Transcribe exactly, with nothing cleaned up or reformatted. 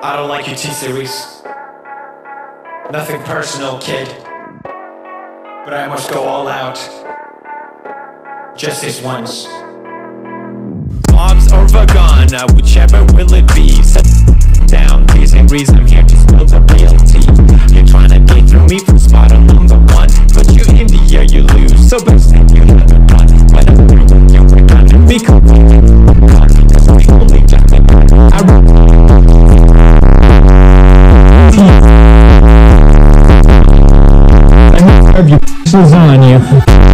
I don't like your T-Series. Nothing personal, kid. But I must go all out. Just this once. Bob's or Vagana, whichever will it be. Sit down, please and breeze, I'm here to spill the real tea. You're trying to get through me from spot on number one. Put you in the air, you lose, so best that you never run. When I'm through, you're gonna be cool. Cause we only got it. I I have your lasagna.